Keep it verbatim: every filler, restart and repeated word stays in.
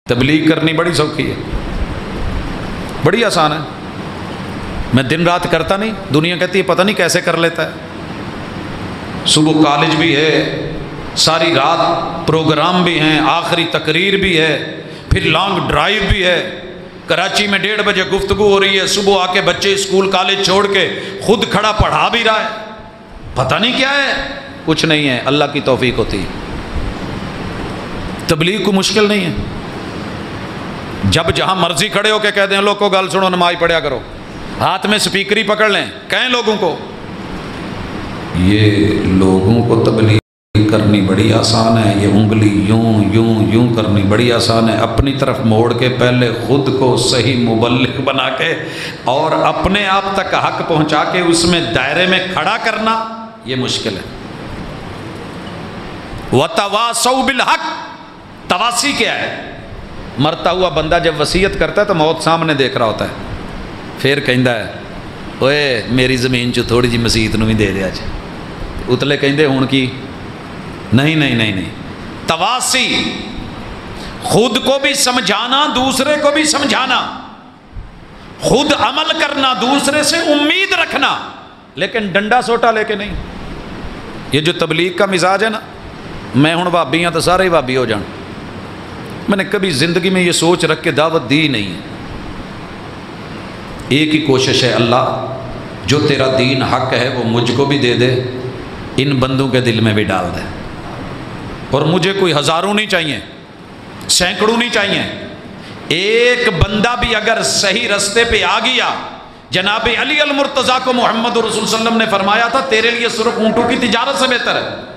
تبلیغ کرنی بڑی سوکھی ہے، بڑی آسان ہے. میں دن رات کرتا نہیں، دنیا کہتی ہے پتہ نہیں کیسے کر لیتا ہے. صبح کالج بھی ہے، ساری رات پروگرام بھی ہیں، آخری تقریر بھی ہے، پھر لانگ ڈرائیو بھی ہے. کراچی میں ڈیڑھ بجے گفتگو ہو رہی ہے، صبح آ کے بچے اسکول کالج چھوڑ کے خود کھڑا پڑھا بھی رہا ہے. پتہ نہیں کیا ہے، کچھ نہیں ہے، اللہ کی توفیق ہوتی ہے. تبلیغ کو مشکل نہیں ہے. جب جہاں مرضی کھڑے ہو کے کہہ دیں لوگ کو گل سنو نماز پڑھیا کرو، ہاتھ میں سپیکری پکڑ لیں، کہیں لوگوں کو. یہ لوگوں کو تبلیغ کرنی بڑی آسان ہے، یہ انگلی یوں یوں یوں کرنی بڑی آسان ہے. اپنی طرف موڑ کے پہلے خود کو صحیح مبلغ بنا کے اور اپنے آپ تک حق پہنچا کے اس میں دائرے میں کھڑا کرنا یہ مشکل ہے. وَتَوَاسَوْا بِالْحَقِّ، تواسی کیا ہے؟ مرتا ہوا بندہ جب وصیت کرتا ہے تو موت سامنے دیکھ رہا ہوتا ہے، پھر کہندا ہے اوئے میری زمین چ تھوڑی جی مسیت نو بھی دے دے. اج اتلے کہندے ہون کی نہیں نہیں نہیں نہیں. تواسی، خود کو بھی سمجھانا دوسرے کو بھی سمجھانا، خود عمل کرنا دوسرے سے امید رکھنا، لیکن ڈنڈا سوٹا لے کے نہیں. یہ جو تبلیغ کا مزاج ہے نا، میں ہوں بھابی ہاں تو سارے ہی بھابی ہو جان. میں نے کبھی زندگی میں یہ سوچ رکھ کے دعوت دی نہیں. ایک ہی کوشش ہے، اللہ جو تیرا دین حق ہے وہ مجھ کو بھی دے دے، ان بندوں کے دل میں بھی ڈال دے. اور مجھے کوئی ہزاروں نہیں چاہیے، سینکڑوں نہیں چاہیے، ایک بندہ بھی اگر صحیح رستے پہ آ گیا. جناب علی المرتضیٰ کو محمد رسول صلی اللہ علیہ وسلم نے فرمایا تھا تیرے لیے صرف اونٹوں کی تجارت سے بہتر ہے.